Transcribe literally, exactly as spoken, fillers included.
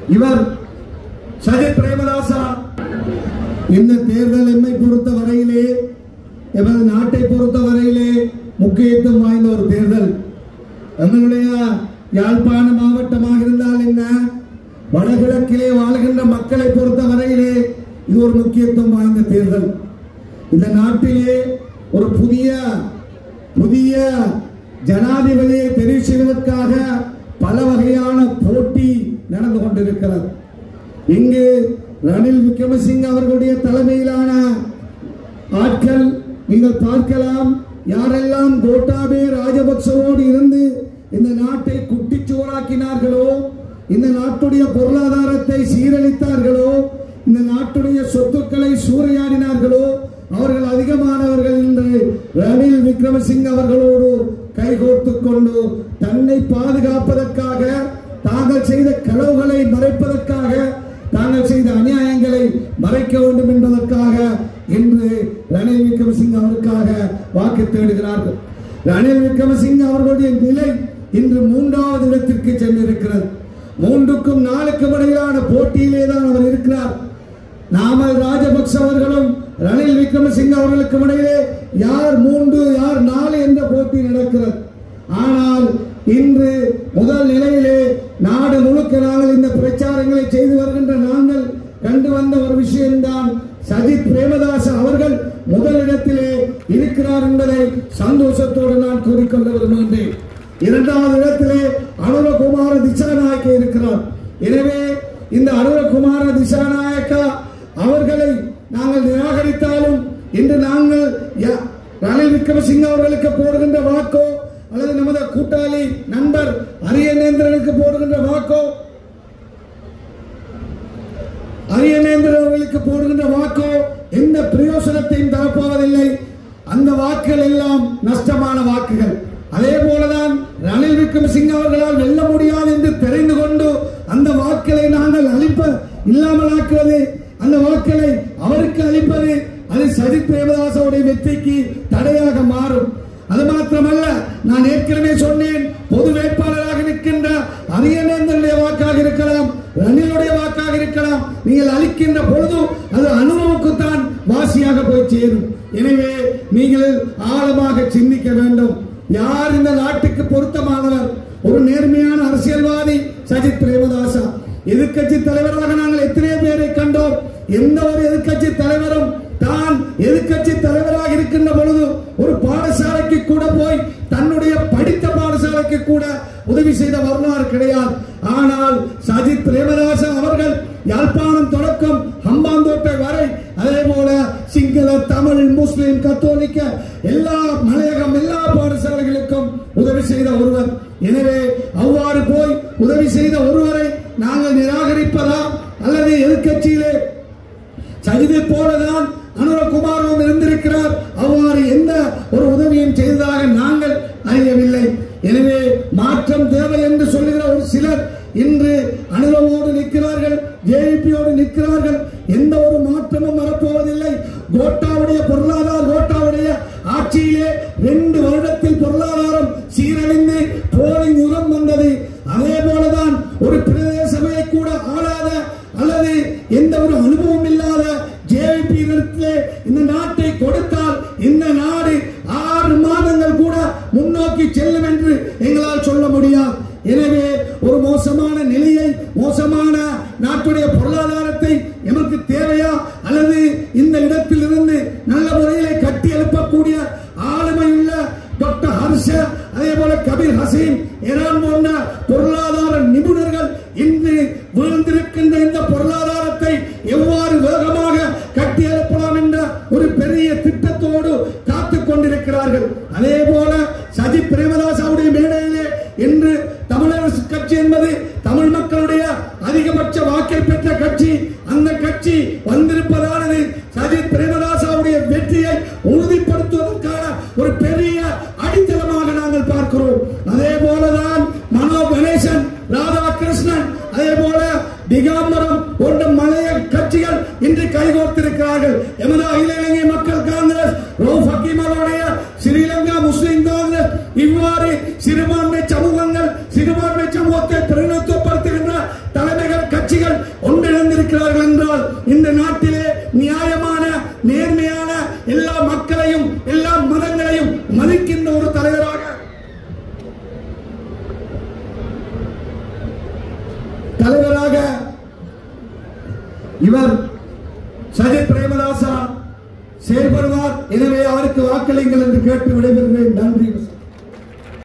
இவர் சஜித் பிரேமதாசா. இந்த தேர்தல் எம்மை பொறுத்த வரையிலே, எமது நாட்டை பொறுத்த வரையிலே முக்கியத்துவம் வாய்ந்த ஒரு தேர்தல். எங்களுடைய யாழ்ப்பாண மாவட்டமாக இருந்தால் என்ன, வடகிழக்கிலே வாழ்கின்ற மக்களை பொறுத்த வரையிலே இது ஒரு முக்கியத்துவம் வாய்ந்த தேர்தல். இந்த நாட்டிலே ஒரு புதிய புதிய ஜனாதிபதியை தெரிவு செய்வதற்காக பல வகையான போட்டி நடந்து கொண்டிருக்கிறது. இங்கு ரணில் விக்ரமசிங்க அவர்களுடைய தலைமையிலான ஆட்கள் நீங்கள் பார்க்கலாம், யாரெல்லாம் கோட்டாபே ராஜபக்சவோடு இருந்து இந்த நாட்டை குட்டிச்சுவராக்கினார்களோ, இந்த நாட்டுடைய பொருளாதாரத்தை சீரழித்தார்களோ, இந்த நாட்டுடைய சொத்துக்களை சூறையாடினார்களோ, அவர்கள் அதிகமானவர்கள் இன்று ரணில் விக்ரமசிங்க அவர்களோடு கைகோர்த்துக் கொண்டு தன்னை பாதுகாப்பதற்காக, தாங்கள் செய்த களவுகளை மறைப்பதற்காக, தாங்கள் செய்த அநியாயங்களை மறைக்க வேண்டும் என்பதற்காக இன்று ரணில் விக்ரமசிங்க அவருக்காக வாக்கு தேடுகிறார்கள். ரணில் விக்ரமசிங்க அவர்களுடைய நிலை இன்று மூன்றாவது இடத்திற்கு சென்றிருக்கிறது. மூன்றுக்கும் நாலுக்கும் இடையிலான போட்டியிலே தான் அவர் இருக்கிறார். நாமல் ராஜபக்ச அவர்களும் ரணில் விக்ரமசிங்க அவர்களுக்கும் இடையிலே யார் மூன்று யார் நாலு என்ற போட்டி நடக்கிறது. ஆனால் இன்று முதல் நிலையிலே நாடு முழுக்க நாங்கள் இந்த பிரச்சாரங்களை செய்து வருகின்ற நாங்கள் கண்டு வந்த ஒரு விஷயம்தான், சஜித் பிரேமதாச அவர்கள் முதலிடத்திலே இருக்கிறார் என்பதை சந்தோஷத்தோடு நான் கூறிக்கொள்ள விரும்புகின்றேன். இரண்டாவது இடத்திலே அனுரகுமார திசாநாயக்க இருக்கிறார். எனவே இந்த அனுரகுமார திசாநாயக்கா அவர்களை நாங்கள் நிராகரித்தாலும் இன்று நாங்கள் ரணில் விக்ரமசிங்க அவர்களுக்கு போடுகின்ற வாக்கோ அல்லது நமது கூட்டாளி நண்பர் அரியநேந்திரனுக்கு போடுகின்ற வாக்கோ அரியநேந்திரன் அவர்களுக்கு போடுகின்ற வாக்கோ எந்த பிரயோசனத்தையும் தரப்போவதில்லை. அந்த வாக்குகள் எல்லாம் நஷ்டமான வாக்குகள். அதே போலதான் ரணில் விக்ரமசிங்க அவர்களால் வெல்ல முடியாது என்று தெரிந்து கொண்டு அந்த வாக்களை நாங்கள் அளிப்ப இல்லாமலாக்குவது, அந்த வாக்களை அவருக்கு அளிப்பது, அது சஜித் பிரேமதாசவுடைய வெற்றிக்கு தடையாக மாறும். அது மாத்திரமல்ல, நான் ஏற்கனவே சொன்னேன், பொது வேட்பாளராக நிற்கின்ற அரியநேந்திரனுடைய வாக்காக இருக்கலாம், ரணிலுடைய வாக்காக இருக்கலாம், நீங்கள் அளிக்கின்ற பொழுது அது அனுரவுக்குத்தான் வாசியாக போய் சேரும். எனவே நீங்கள் ஆழமாக சிந்திக்க வேண்டும். யார் இந்த நாட்டுக்கு பொருத்தமானவர்? ஒரு நேர்மையான அரசியல்வாதி சஜித் பிரேமதாசா. எதிர்கட்சி தலைவராக நாங்கள் எத்தனை பேரை கண்டோம். எந்த ஒரு எதிர்கட்சி தலைவரும் தான் எதிர்கட்சி தலைவராக இருக்கின்ற பொழுது ஒரு பாடசாலைக்கு கூட போய் தன்னுடைய படித்த பாடசாலைக்கு கூட உதவி செய்த வரலாறு கிடையாது. ஆனால் சஜித் பிரேமதாசா அவர்கள் யாழ்ப்பாணம் தொடக்கம் ஹம்பாந்தோட்டை வரை, அதே போல சிங்கள, தமிழ், முஸ்லிம், கத்தோலிக்க எல்லா மலையகம் எல்லா பாடசாலைகளுக்கும் உதவி செய்த ஒருவர். எனவே அவ்வாறு போய் உதவி செய்த ஒருவரை நாங்கள் நிராகரிப்பதா அல்லது எதிர்கட்சியிலே சஜிதை போலதான் அனுரகுமாரும் இருந்திருக்கிறார், அவ்வாறு எந்த ஒரு உதவியும் செய்ததாக நாங்கள் அறியவில்லை. எனவே மாற்றம் தேவை என்று சொல்லுகிற ஒரு சிலர் இன்று அனுரவோடு நிற்கிறார்கள், ஜேவிபியோடு நிற்கிறார்கள். எந்த ஒரு மாற்றமும் வரப்போவதில்லை. கோட்டாவுடைய பொருளாதார கோட்டாவுடைய ஆட்சியிலே ரெண்டு வருடத்தில் பொருளாதாரம் சீரழிந்து போரின் யுகம் வந்தது. அதே போலதான் ஒரு பிரதேச சபையை கூட ஆளாத அல்லது எந்த ஒரு அனுபவம் இல்லாத ஜேவிபி இந்த நாட்டை கொடுத்தால் இந்த நாடு ஆறு மாதங்கள் கூட முன்னோக்கி செல்லும் என்று எங்களால் சொல்ல முடியாது. எனவே ஒரு மோசமான நிலையை, மோசமான நாட்டுடைய பொருளாதாரத்தை எமக்கு தேவையா அல்லது இந்த இடத்தில் இருந்து நல்ல முறையிலே கட்டி எழுப்பக்கூடிய ஆளுமையுள்ள டாக்டர் ஹர்ஷ, அதே போல கபீர் ஹசீன், ஈரான் போன்ற பொருளாதார நிபுணர்கள் இன்று வீழ்ந்திருக்கின்ற இந்த பொருளாதாரத்தை எவ்வாறு வேகமாக கட்டி எழுப்பலாம் என்ற ஒரு பெரிய திட்டத்தோடு காத்துக் கொண்டிருக்கிறார்கள். அதே போல சஜித் பிரேமதாசாவுடைய மேடையிலே இன்று தமிழரசு கட்சி என்பது தமிழ் மக்களுடைய அதிகபட்ச வாக்கை பெற்ற கட்சி. அந்த கட்சி வந்திருப்பதானது சஜித் பிரேமதாசாவுடைய வெற்றியை உறுதிப்படுத்துவதற்கான ஒரு பெரிய அடித்தளமாக நாங்கள் பார்க்கிறோம். அதே போலதான் மனோ கணேசன், ராதாகிருஷ்ணன், அதே போல திகாம்பரம் போன்ற மலைய கட்சிகள் இன்று கைகோர்த்திருக்கிறார்கள். எமது அகில இலங்கை மக்கள் காங்கிரஸ், ரவுப் ஹக்கீம் அவருடைய ஸ்ரீலங்கா முஸ்லிம் காங்கிரஸ், இவ்வாறு சிறுபான்மை சமூகங்கள், சிறுபான்மை சமூகத்தை பிரதிநிதித்துவப்படுத்துகின்ற தலைமைகள் கட்சிகள் நியாயமான நேர்மையான எல்லா மக்களையும் எல்லா மதங்களையும் மதிக்கின்ற ஒரு தலைவராக தலைவராக இவர் சஜித் பிரேமதாசா செயல்படுவார். எனவே அவருக்கு வாக்களிங்கள் என்று கேட்டு விடைபெறுகிறேன். நன்றி.